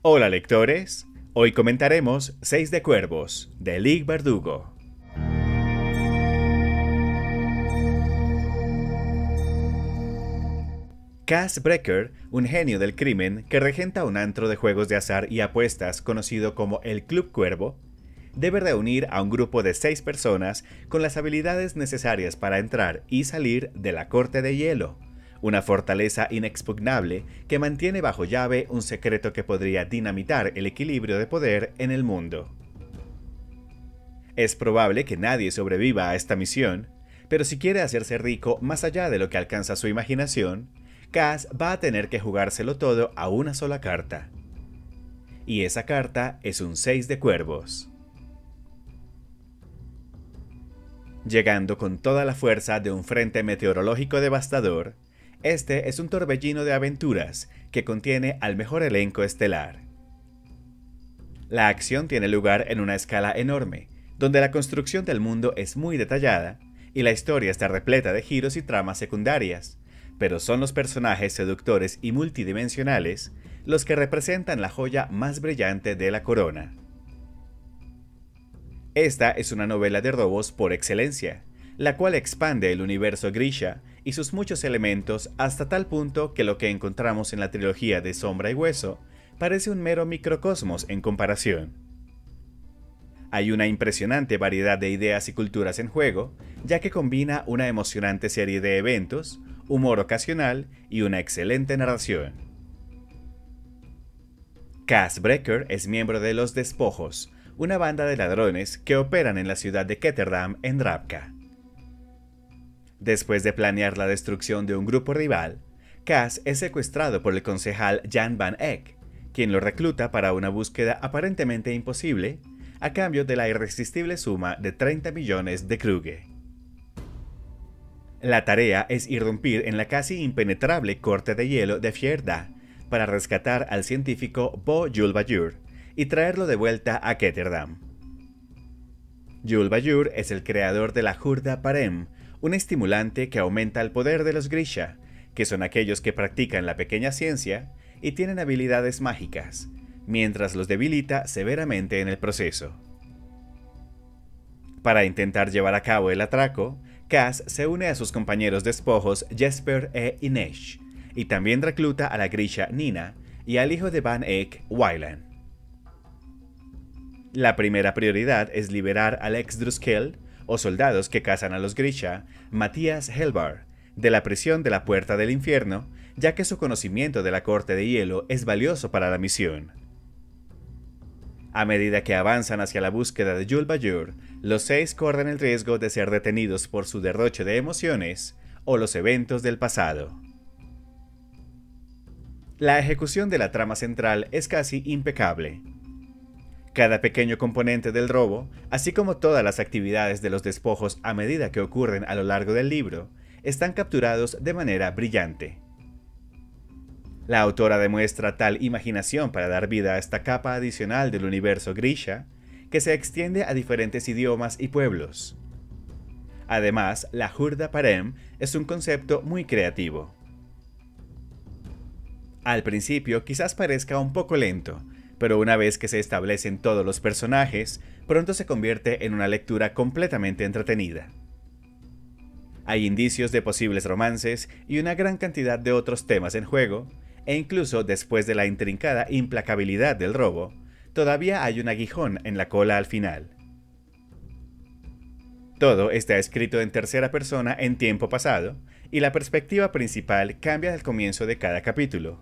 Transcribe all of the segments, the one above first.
Hola lectores, hoy comentaremos Seis de Cuervos, de Leigh Bardugo. Cass Brecker, un genio del crimen que regenta un antro de juegos de azar y apuestas conocido como el Club Cuervo, debe reunir a un grupo de 6 personas con las habilidades necesarias para entrar y salir de la Corte de Hielo, una fortaleza inexpugnable que mantiene bajo llave un secreto que podría dinamitar el equilibrio de poder en el mundo. Es probable que nadie sobreviva a esta misión, pero si quiere hacerse rico más allá de lo que alcanza su imaginación, Cass va a tener que jugárselo todo a una sola carta. Y esa carta es un 6 de cuervos. Llegando con toda la fuerza de un frente meteorológico devastador, este es un torbellino de aventuras que contiene al mejor elenco estelar. La acción tiene lugar en una escala enorme, donde la construcción del mundo es muy detallada y la historia está repleta de giros y tramas secundarias, pero son los personajes seductores y multidimensionales los que representan la joya más brillante de la corona. Esta es una novela de robos por excelencia, la cual expande el universo Grisha y sus muchos elementos hasta tal punto que lo que encontramos en la trilogía de Sombra y Hueso parece un mero microcosmos en comparación. Hay una impresionante variedad de ideas y culturas en juego, ya que combina una emocionante serie de eventos, humor ocasional y una excelente narración. Cass Brecker es miembro de Los Despojos, una banda de ladrones que operan en la ciudad de Ketterdam en Drabka. Después de planear la destrucción de un grupo rival, Cass es secuestrado por el concejal Jan van Eyck, quien lo recluta para una búsqueda aparentemente imposible, a cambio de la irresistible suma de 30 millones de Kruge. La tarea es irrumpir en la casi impenetrable corte de hielo de Fjerda para rescatar al científico Bo Julbajur y traerlo de vuelta a Ketterdam. Julbajur es el creador de la Hurda Parem, un estimulante que aumenta el poder de los Grisha, que son aquellos que practican la pequeña ciencia y tienen habilidades mágicas, mientras los debilita severamente en el proceso. Para intentar llevar a cabo el atraco, Cass se une a sus compañeros despojos Jesper e Inesh, y también recluta a la Grisha Nina y al hijo de Van Eyck, Wylan. La primera prioridad es liberar al ex Druskel, o soldados que cazan a los Grisha, Matías Helvar, de la prisión de la Puerta del Infierno, ya que su conocimiento de la Corte de Hielo es valioso para la misión. A medida que avanzan hacia la búsqueda de Julbajur, los 6 corren el riesgo de ser detenidos por su derroche de emociones o los eventos del pasado. La ejecución de la trama central es casi impecable. Cada pequeño componente del robo, así como todas las actividades de los despojos a medida que ocurren a lo largo del libro, están capturados de manera brillante. La autora demuestra tal imaginación para dar vida a esta capa adicional del universo Grisha, que se extiende a diferentes idiomas y pueblos. Además, la Hurda Parem es un concepto muy creativo. Al principio quizás parezca un poco lento, pero una vez que se establecen todos los personajes, pronto se convierte en una lectura completamente entretenida. Hay indicios de posibles romances y una gran cantidad de otros temas en juego, e incluso después de la intrincada implacabilidad del robo, todavía hay un aguijón en la cola al final. Todo está escrito en tercera persona en tiempo pasado, y la perspectiva principal cambia al comienzo de cada capítulo.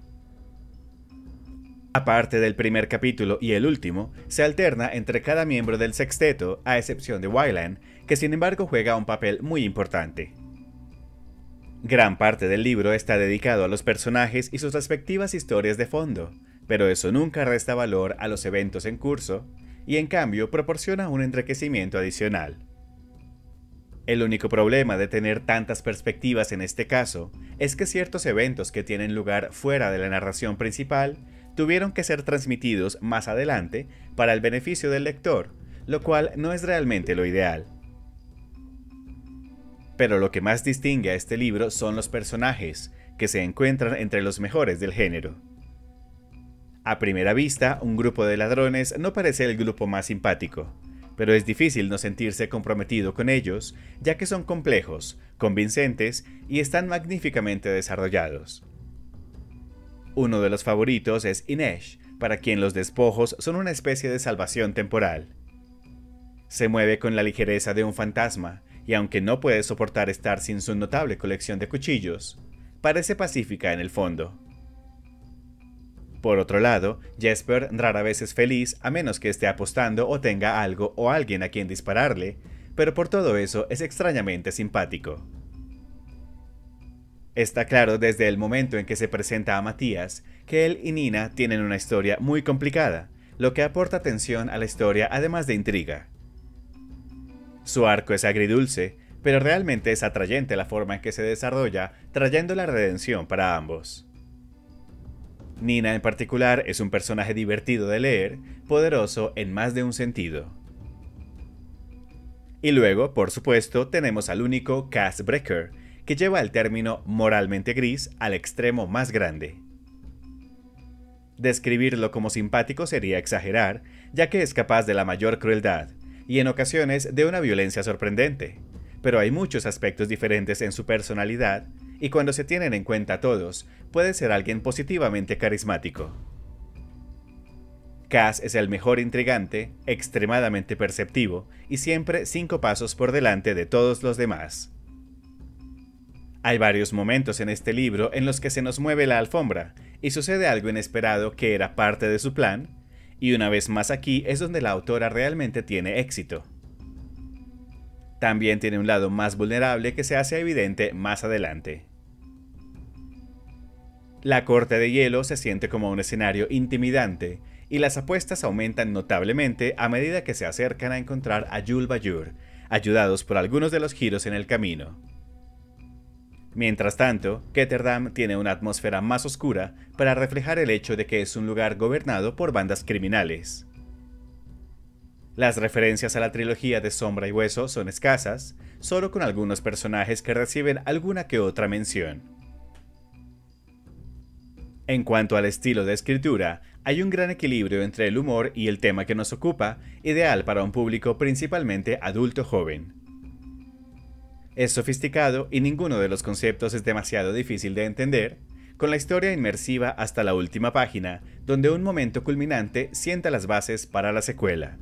Aparte del primer capítulo y el último, se alterna entre cada miembro del sexteto, a excepción de Wylan, que sin embargo juega un papel muy importante. Gran parte del libro está dedicado a los personajes y sus respectivas historias de fondo, pero eso nunca resta valor a los eventos en curso, y en cambio proporciona un enriquecimiento adicional. El único problema de tener tantas perspectivas en este caso es que ciertos eventos que tienen lugar fuera de la narración principal tuvieron que ser transmitidos más adelante para el beneficio del lector, lo cual no es realmente lo ideal. Pero lo que más distingue a este libro son los personajes, que se encuentran entre los mejores del género. A primera vista, un grupo de ladrones no parece el grupo más simpático, pero es difícil no sentirse comprometido con ellos, ya que son complejos, convincentes y están magníficamente desarrollados. Uno de los favoritos es Inej, para quien los despojos son una especie de salvación temporal. Se mueve con la ligereza de un fantasma, y aunque no puede soportar estar sin su notable colección de cuchillos, parece pacífica en el fondo. Por otro lado, Jesper rara vez es feliz a menos que esté apostando o tenga algo o alguien a quien dispararle, pero por todo eso es extrañamente simpático. Está claro desde el momento en que se presenta a Matías que él y Nina tienen una historia muy complicada, lo que aporta tensión a la historia además de intriga. Su arco es agridulce, pero realmente es atrayente la forma en que se desarrolla, trayendo la redención para ambos. Nina en particular es un personaje divertido de leer, poderoso en más de un sentido. Y luego, por supuesto, tenemos al único Cass Brecker, que lleva el término moralmente gris al extremo más grande. Describirlo como simpático sería exagerar, ya que es capaz de la mayor crueldad, y en ocasiones de una violencia sorprendente, pero hay muchos aspectos diferentes en su personalidad, y cuando se tienen en cuenta todos, puede ser alguien positivamente carismático. Cass es el mejor intrigante, extremadamente perceptivo, y siempre 5 pasos por delante de todos los demás. Hay varios momentos en este libro en los que se nos mueve la alfombra, y sucede algo inesperado que era parte de su plan, y una vez más aquí es donde la autora realmente tiene éxito. También tiene un lado más vulnerable que se hace evidente más adelante. La Corte de Hielo se siente como un escenario intimidante, y las apuestas aumentan notablemente a medida que se acercan a encontrar a Yul Bajur, ayudados por algunos de los giros en el camino. Mientras tanto, Ketterdam tiene una atmósfera más oscura para reflejar el hecho de que es un lugar gobernado por bandas criminales. Las referencias a la trilogía de Sombra y Hueso son escasas, solo con algunos personajes que reciben alguna que otra mención. En cuanto al estilo de escritura, hay un gran equilibrio entre el humor y el tema que nos ocupa, ideal para un público principalmente adulto joven. Es sofisticado y ninguno de los conceptos es demasiado difícil de entender, con la historia inmersiva hasta la última página, donde un momento culminante sienta las bases para la secuela.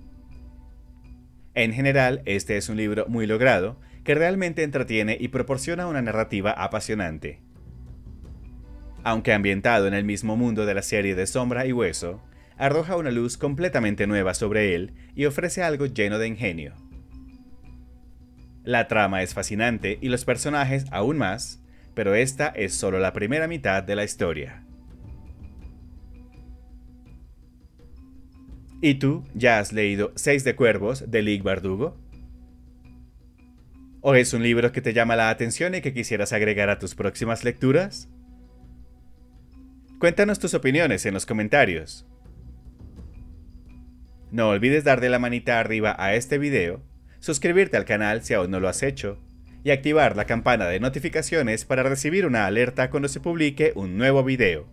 En general, este es un libro muy logrado, que realmente entretiene y proporciona una narrativa apasionante. Aunque ambientado en el mismo mundo de la serie de Sombra y Hueso, arroja una luz completamente nueva sobre él y ofrece algo lleno de ingenio. La trama es fascinante y los personajes aún más, pero esta es solo la primera mitad de la historia. ¿Y tú ya has leído 6 de Cuervos de Lig Bardugo? ¿O es un libro que te llama la atención y que quisieras agregar a tus próximas lecturas? Cuéntanos tus opiniones en los comentarios. No olvides darle la manita arriba a este video, suscribirte al canal si aún no lo has hecho, y activar la campana de notificaciones para recibir una alerta cuando se publique un nuevo video.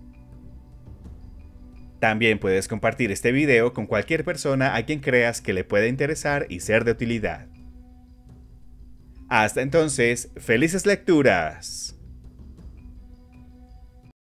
También puedes compartir este video con cualquier persona a quien creas que le pueda interesar y ser de utilidad. Hasta entonces, ¡felices lecturas!